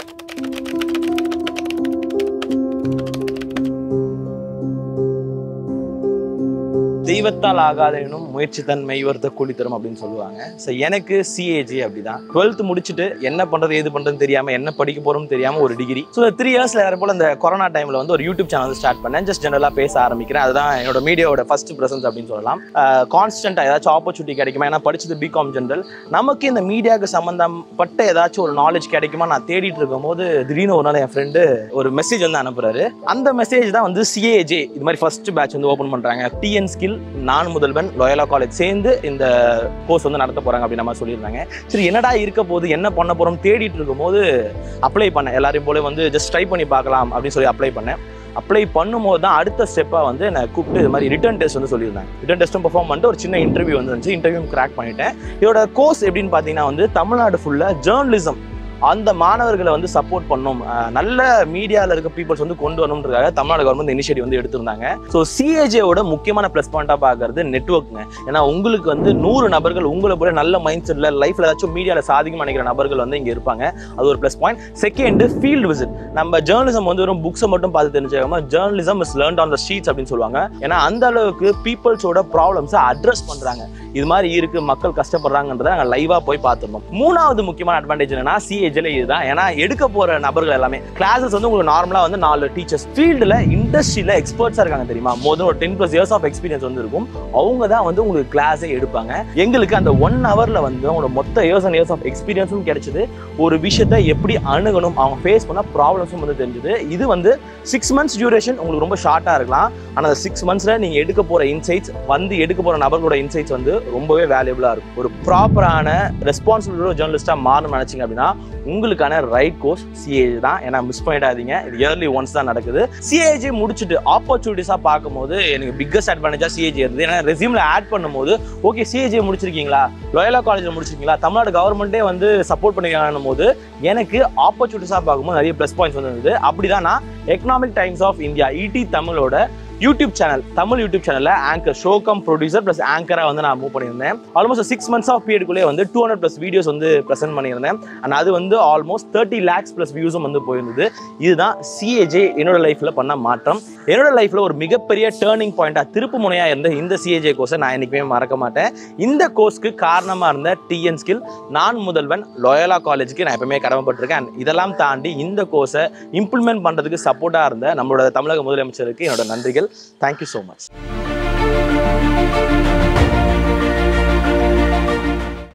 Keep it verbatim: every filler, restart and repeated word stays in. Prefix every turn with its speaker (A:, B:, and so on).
A: தெய்வத்தால் ஆகாதேனும் முயற்சி தன்மை இவர்த்த கூலி தரும் அப்படின்னு சொல்லுவாங்க. ஸோ எனக்கு சிஏஜி அப்படிதான். டுவெல்த் முடிச்சுட்டு என்ன பண்றது ஏது பண்றதுன்னு தெரியாம என்ன படிக்க போறோம்னு தெரியாம ஒரு டிகிரி. ஸோ த்ரீ இயர்ஸ்ல வேற போல இந்த கொரோனா டைம்ல வந்து ஒரு யூடியூப் சேனல் ஸ்டார்ட் பண்ணேன். ஜஸ்ட் ஜெனரலா பேச ஆரம்பிக்கிறேன். அதுதான் என்னோட மீடியாவோட ஃபர்ஸ்ட் பிரசன்ஸ் அப்படின்னு சொல்லலாம். கான்ஸ்டன்டா ஏதாச்சும் ஆப்பர்ச்சுனிட்டி கிடைக்குமா? ஏன்னா படிச்சது பிகாம் ஜெனரல், நமக்கு இந்த மீடியாவுக்கு சம்பந்தப்பட்ட ஏதாச்சும் ஒரு நாலேஜ் கிடைக்குமா நான் தேடிட்டு இருக்கும் போது திடீர்னு ஒரு நாள் என் ஃப்ரெண்டு ஒரு மெசேஜ் வந்து அனுப்புறாரு. அந்த மெசேஜ் தான் வந்து சிஏஜே இது மாதிரி ஃபர்ஸ்ட் பேட்ச் வந்து ஓப்பன் பண்றாங்க. TN skill Naan Mudhalvan Loyola college சேர்ந்து இந்த கோர்ஸ் வந்து நடத்த போறாங்க அப்படின்னு நம்ம சொல்லியிருந்தாங்க. சரி என்னடா இருக்க போது என்ன பண்ண போறோம் தேடிட்டு இருக்கும் போது அப்ளை பண்ணேன். எல்லாரையும் போல வந்து ஜஸ்ட் ட்ரை பண்ணி பார்க்கலாம் அப்படின்னு சொல்லி அப்ளை பண்ணேன். அப்ளை பண்ணும்போது தான் அடுத்த ஸ்டெப்பாக வந்து நான் கூப்பிட்டு இது மாதிரி ரிட்டன் டெஸ்ட் வந்து சொல்லியிருந்தாங்க. ரிட்டன் டெஸ்ட்டும் பெர்ஃபார்ம் பண்ணிட்டு ஒரு சின்ன இன்டர்வியூ வந்து இருந்துச்சு. இன்டர்வியூ கிராக் பண்ணிட்டேன். இதோட கோர்ஸ் எப்படின்னு பார்த்தீங்கன்னா வந்து தமிழ்நாடு ஃபுல்லாக ஜேர்னலிசம் அந்த மாணவர்களை வந்து சப்போர்ட் பண்ணும், நல்ல மீடியாவில் இருக்க பீப்புள்ஸ் வந்து கொண்டு வரணுன்றதுக்காக தமிழ்நாடு கவர்மெண்ட் இனிஷியேட்டிவ் வந்து எடுத்திருந்தாங்க. ஸோ சிஏஜேவோட முக்கியமான ப்ளஸ் பாயிண்டாக பார்க்கறது நெட்வொர்க்குங்க. ஏன்னா உங்களுக்கு வந்து நூறு நபர்கள் உங்களை போல நல்ல மைண்ட் செட்டில் லைஃப்பில் ஏதாச்சும் மீடியாவில் சாதிக்கும் நினைக்கிற நபர்கள் வந்து இங்கே இருப்பாங்க. அது ஒரு plus point. Second field visit. நம்ம ஜேர்னலிசம் வந்து வெறும் புக்ஸை மட்டும் பார்த்து தெரிஞ்சுக்காம journalism is learnt on the streets அப்படின்னு சொல்லுவாங்க. ஏன்னா அந்த அளவுக்கு பீப்புள்ஸோட ப்ராப்ளம்ஸை அட்ரஸ் பண்ணுறாங்க. இது மாதிரி இருக்கு, மக்கள் கஷ்டப்படுறாங்கன்றதை நாங்கள் லைவாக போய் பார்த்துருந்தோம். மூணாவது முக்கியமான அட்வான்டேஜ் என்னன்னா சிஏஜேல இதுதான். ஏன்னா எடுக்க போற நபர்கள் எல்லாமே கிளாஸஸ் வந்து உங்களுக்கு நார்மலா வந்து நாலு டீச்சர்ஸ் ஃபீல்டுல இண்டஸ்ட்ரியில எக்ஸ்பர்ட்ஸா இருக்காங்க தெரியுமா, மோர் ஒரு ten plus years of experience வந்து இருக்கும். அவங்க தான் வந்து உங்களுக்கு கிளாஸே எடுப்பாங்க. எங்களுக்கு அந்த ஒன் ஹவர்ல வந்து அவங்களோட மொத்த இயர்ஸ் அண்ட் இயர்ஸ் ஆஃப் எக்ஸ்பீரியன்ஸும் கிடைச்சது. ஒரு விஷயத்தை எப்படி அணுகணும், அவங்க ஃபேஸ் பண்ண ப்ராப்ளம்ஸும் வந்து தெரிஞ்சது. இது வந்து சிக்ஸ் மந்த்ஸ் டியூரேஷன் உங்களுக்கு ரொம்ப ஷார்ட்டா இருக்கலாம். ஆனால் அந்த சிக்ஸ் மந்த்ஸ்ல நீங்க எடுக்க போற இன்சைட்ஸ் வந்து எடுக்க போற நபர்களோட இன்சைட்ஸ் வந்து ரொம்பவே வேல்யூபிளா இருக்கும். ஒரு ப்ராப்பரான ரெஸ்பான்சிபிள் ஜேர்னலிஸ்டா மாறணும்னு நினைச்சீங்க அப்படின்னா உங்களுக்கான ரைட் கோர்ஸ் சிஏஜே தான். ஏன்னா மிஸ் பண்ணிடாதீங்க, இது இயர்லி ஒன்ஸ் தான் நடக்குது. சிஏஜே முடிச்சுட்டு ஆப்பர்ச்சுனிட்டிஸா பார்க்கும்போது எனக்கு பிக்கஸ்ட் அட்வான்டேஜா சிஏஜே இருந்தது. ஏன்னா ரெஸ்யூம்ல ஆட் பண்ணும்போது ஓகே சிஏஜே முடிச்சிருக்கீங்களா, லோயலா காலேஜ்ல முடிச்சிருக்கீங்களா, தமிழ்நாடு கவர்மெண்ட்டே வந்து சப்போர்ட் பண்ணிருக்காங்கன்னும் போது எனக்கு ஆப்பர்ச்சுனிட்டிஸா பார்க்கும்போது நிறைய ப்ளஸ் பாயிண்ட்ஸ் வந்து இருந்தது. அப்படிதான் நான் economic times of India ET தமிழோட யூடியூப் சேனல் தமிழ் யூடியூப் சேனல்ல ஆங்கர் ஷோகம் ப்ரொடியூசர் பிளஸ் ஆங்கரா வந்து நான் மூவ் பண்ணியிருந்தேன். ஆல்மோஸ்ட் சிக்ஸ் மந்த்ஸ் ஆஃப் பீரியடுக்குள்ளே வந்து டூ ஹண்ட்ரட் பிளஸ் வீடியோஸ் வந்து ப்ரெசென்ட் பண்ணியிருந்தேன். அண்ட் அது வந்து ஆல்மோஸ்ட் தேர்ட்டி லேக்ஸ் பிளஸ் வியூஸும் வந்து போயிருந்தது. இதுதான் சிஏஜே என்னோட லைஃப்ல பண்ண மாற்றம். என்னோட லைஃப்ல ஒரு மிகப்பெரிய டேர்னிங் பாயிண்டா திருப்பு முனையா இருந்த இந்த சிஏஜே கோர்ஸை நான் என்னைக்குமே மறக்க மாட்டேன். இந்த கோர்ஸ்க்கு காரணமா இருந்த TN skill Naan Mudhalvan Loyola காலேஜுக்கு நான் எப்பவுமே கடமைப்பட்டிருக்கேன். இதெல்லாம் தாண்டி இந்த கோர்ஸை இம்ப்ளிமெண்ட் பண்றதுக்கு சப்போர்ட்டா இருந்த நம்மளோட தமிழக முதலமைச்சருக்கு என்னோட நன்றிகள். Thank you so much.